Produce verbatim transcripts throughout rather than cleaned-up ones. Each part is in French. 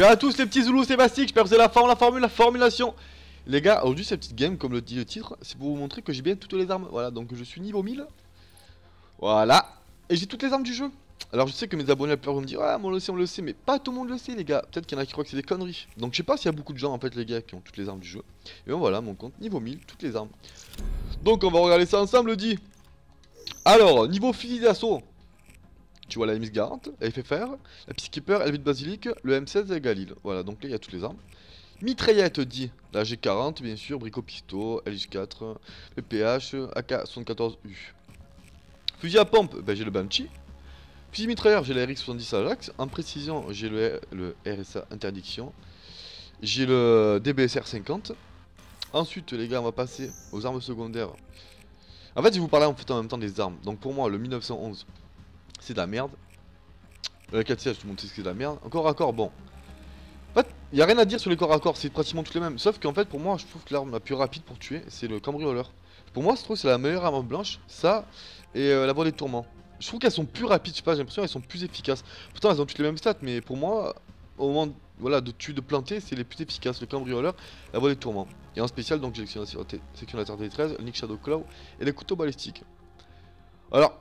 Salut à tous les petits Zoulous, c'est Bastique, j'espère que vous avez la forme, la formule, la formulation. Les gars, aujourd'hui cette petite game, comme le dit le titre, c'est pour vous montrer que j'ai bien toutes les armes. Voilà, donc je suis niveau mille. Voilà. Et j'ai toutes les armes du jeu. Alors je sais que mes abonnés la plupart vont me dire, ah on le sait, on le sait, mais pas tout le monde le sait les gars. Peut-être qu'il y en a qui croient que c'est des conneries. Donc je sais pas s'il y a beaucoup de gens en fait les gars qui ont toutes les armes du jeu. Et bon voilà, mon compte niveau mille, toutes les armes. Donc on va regarder ça ensemble, dit. Alors, niveau fusil d'assaut. Tu vois la M S Garant, la F F R, la Peacekeeper, Elvite Basilic, le M seize et Galil. Voilà, donc là il y a toutes les armes. Mitraillette dit, la G quarante bien sûr, Brico Pisto, L J quatre, P P H, A K soixante-quatorze U. Fusil à pompe, ben, j'ai le Banshee. Fusil mitrailleur, j'ai la R X soixante-dix Ajax. En précision, j'ai le, le R S A Interdiction. J'ai le D B S R cinquante. Ensuite les gars, on va passer aux armes secondaires. En fait, je vais vous parler en fait en même temps des armes. Donc pour moi, le mille neuf cent onze, c'est de la merde. La quatre C, je te montre ce que c'est de la merde. Encore à corps, bon. En fait, il n'y a rien à dire sur les corps à corps, c'est pratiquement toutes les mêmes. Sauf qu'en fait, pour moi, je trouve que l'arme la plus rapide pour tuer, c'est le cambrioleur. Pour moi, je trouve que c'est la meilleure arme blanche, ça et euh, la voie des tourments. Je trouve qu'elles sont plus rapides, je sais pas, j'ai l'impression qu'elles sont plus efficaces. Pourtant, elles ont toutes les mêmes stats, mais pour moi, au moment voilà, de tuer, de planter, c'est les plus efficaces. Le cambrioleur, la voie des tourments. Et en spécial, donc j'ai sélectionnateur T treize, le Nick Shadow Claw et les couteaux balistiques. Alors.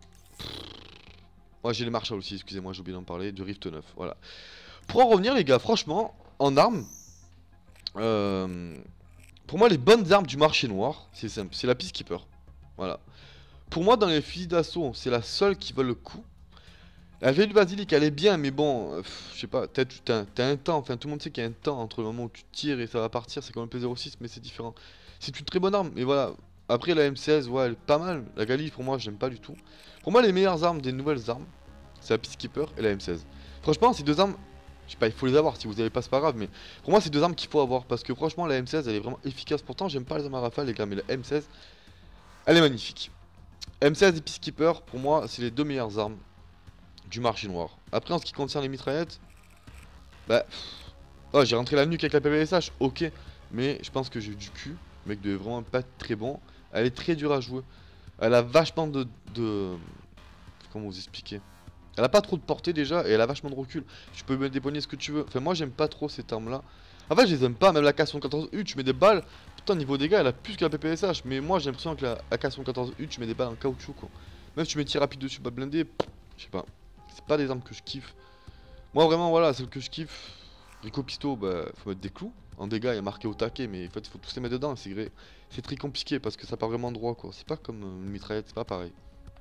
Moi j'ai les Marshall aussi, excusez-moi, j'ai oublié d'en parler, du Rift neuf, voilà. Pour en revenir les gars, franchement, en armes, euh, pour moi les bonnes armes du marché noir, c'est simple, c'est la Peacekeeper, voilà. Pour moi dans les fusils d'assaut, c'est la seule qui vaut le coup. La vieille basilic elle est bien, mais bon, euh, je sais pas, peut-être t'as un, un temps, enfin tout le monde sait qu'il y a un temps entre le moment où tu tires et ça va partir, c'est comme le P zéro six, mais c'est différent. C'est une très bonne arme, mais voilà. Après la M seize, ouais, elle est pas mal. La Galil, pour moi, j'aime pas du tout. Pour moi, les meilleures armes des nouvelles armes, c'est la Peacekeeper et la M seize. Franchement, ces deux armes, je sais pas, il faut les avoir. Si vous avez pas, c'est pas grave. Mais pour moi, c'est deux armes qu'il faut avoir. Parce que franchement, la M seize, elle est vraiment efficace. Pourtant, j'aime pas les armes à rafale, les gars. Mais la M seize, elle est magnifique. M seize et Peacekeeper, pour moi, c'est les deux meilleures armes du marché noir. Après, en ce qui concerne les mitraillettes, bah. Oh, j'ai rentré la nuque avec la P V S H, ok. Mais je pense que j'ai eu du cul. Le mec devait vraiment pas être très bon. Elle est très dure à jouer. Elle a vachement de, de... Comment vous expliquer? Elle a pas trop de portée déjà et elle a vachement de recul. Tu peux mettre des poignées ce que tu veux. Enfin moi j'aime pas trop cette arme là. En fait je les aime pas. Même la K soixante-quatorze U tu mets des balles. Putain niveau dégâts elle a plus que la P P S H. Mais moi j'ai l'impression que la A K soixante-quatorze U tu mets des balles en caoutchouc quoi. Même si tu mets tir rapide dessus, pas blindé. Je sais pas. C'est pas des armes que je kiffe. Moi vraiment voilà celle que je kiffe. Rico Pisto bah faut mettre des clous. En dégâts il y a marqué au taquet mais en fait il faut tous les mettre dedans. C'est très compliqué parce que ça part vraiment droit quoi. C'est pas comme une mitraillette, c'est pas pareil.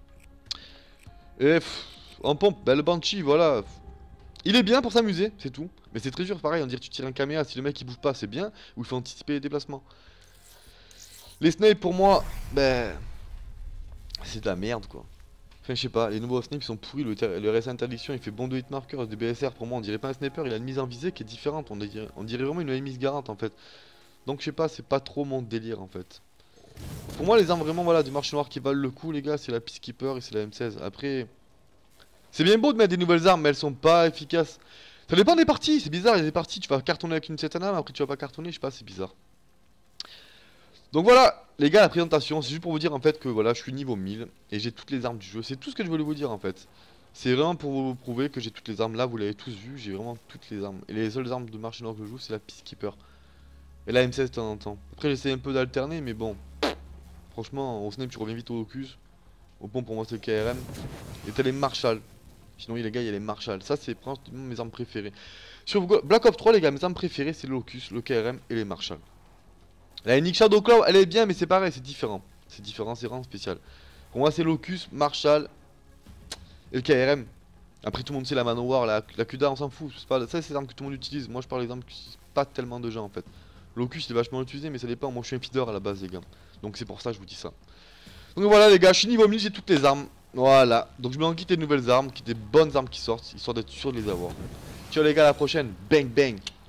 Et pff, en pompe, bah, le Banshee voilà. Il est bien pour s'amuser, c'est tout. Mais c'est très dur pareil, on dirait que tu tires un caméra, si le mec il bouge pas c'est bien. Ou il faut anticiper les déplacements. Les snipes pour moi, bah c'est de la merde quoi. Enfin je sais pas, les nouveaux snipes sont pourris, le, le R S A Interdiction il fait bon de hitmarker, le D B S R pour moi on dirait pas un sniper, il a une mise en visée qui est différente, on dirait, on dirait vraiment une M S Garant en fait. Donc je sais pas, c'est pas trop mon délire en fait. Pour moi les armes vraiment voilà du marché noir qui valent le coup les gars, c'est la Peacekeeper et c'est la M seize. Après, c'est bien beau de mettre des nouvelles armes mais elles sont pas efficaces. Ça dépend des parties, c'est bizarre, il y a des parties tu vas cartonner avec une certaine arme, après tu vas pas cartonner, je sais pas, c'est bizarre. Donc voilà les gars la présentation, c'est juste pour vous dire en fait que voilà je suis niveau mille et j'ai toutes les armes du jeu, c'est tout ce que je voulais vous dire en fait. C'est vraiment pour vous prouver que j'ai toutes les armes là, vous l'avez tous vu, j'ai vraiment toutes les armes. Et les seules armes de marché noir que je joue c'est la Peacekeeper. Et la M seize de temps en temps. Après j'essaie un peu d'alterner mais bon. Franchement au snipe tu reviens vite au locus. Au pont pour moi c'est le K R M. Et t'as les Marshall. Sinon les gars il y a les Marshall. Ça c'est pratiquement mes armes préférées. Sur Black Ops trois les gars mes armes préférées c'est le locus, le K R M et les Marshall. La Nick Shadow Claw elle est bien mais c'est pareil c'est différent. C'est différent c'est vraiment spécial. Pour moi c'est locus, Marshall et le K R M. Après tout le monde sait la Manowar, la, la Cuda on s'en fout. Pas, ça c'est les armes que tout le monde utilise. Moi je parle des armes qui utilisent pas tellement de gens en fait. Locus il est vachement utilisé mais ça dépend. Moi je suis un feeder à la base les gars. Donc c'est pour ça que je vous dis ça. Donc voilà les gars je suis niveau mille j'ai toutes les armes. Voilà. Donc je me rends quitter de nouvelles armes, qui des bonnes armes qui sortent, histoire d'être sûr de les avoir. Ciao les gars à la prochaine. Bang bang.